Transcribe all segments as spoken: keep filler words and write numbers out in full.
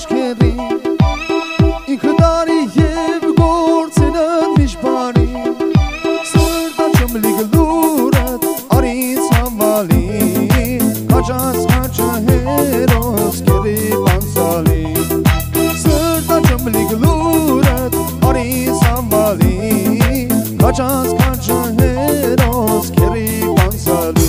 աչքերի ինքը տարի և գործերըդ միշտ բարի սրտաչում լիգլուրըդ արից համալի կաճած կաճը հերոս կերի բանցալի սրտաչում լիգլուրըդ արից համալի կաճած կաճը հերոս կերի բանցալի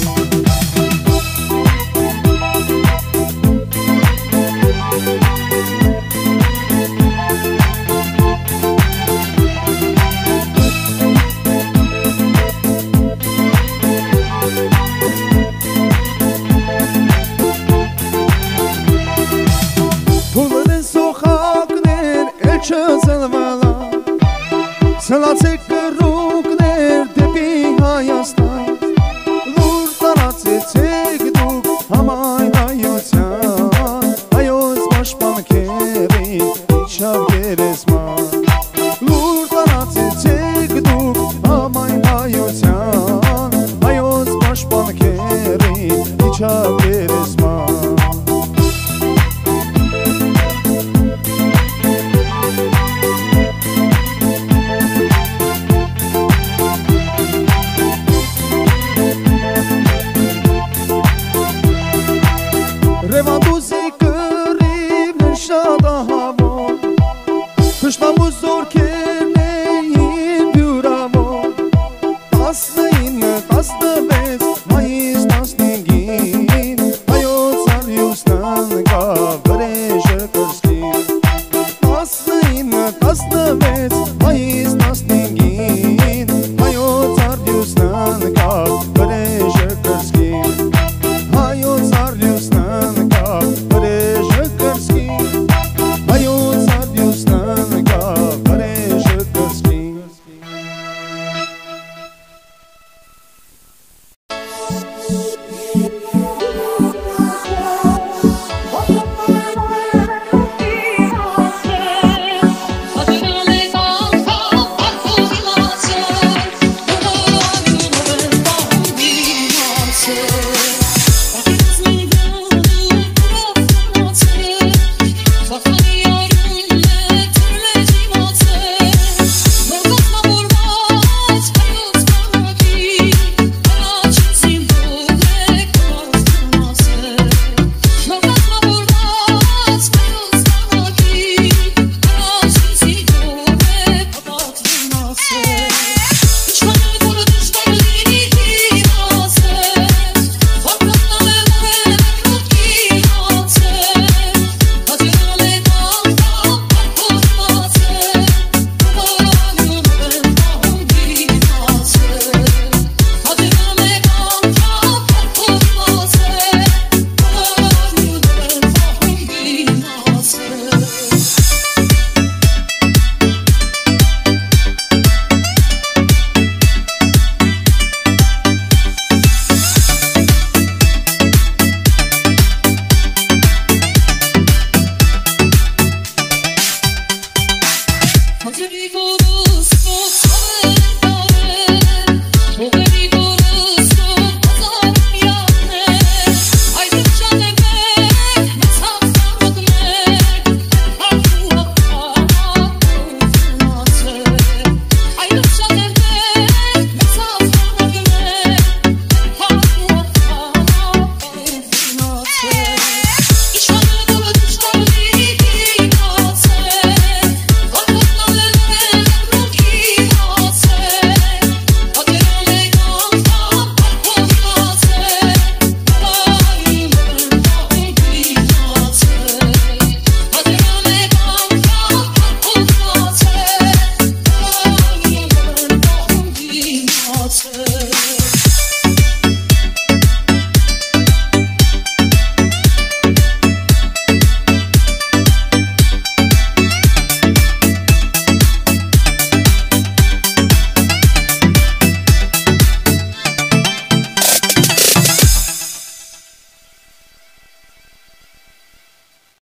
Չզլվալա Սլացեք կրուկներ դեպի Հայաստան Լուր տարածեցեք դուք համայն հայության Հայոց պաշտպանքերին իջավ գերեզման Լուր տարածեցեք դուք համայն հայության Հայոց պաշտպանքերին իջավ գերեզման Ռևանդուզի կռիվն շատ ահավոր Թշնամու զորքերն էին բյուրավոր Տասնինը, տասնվեց, մայիս տասնինգին Հայոց արյուսնան կավ վրեժը կրսկին Տասնինը, տասնվեց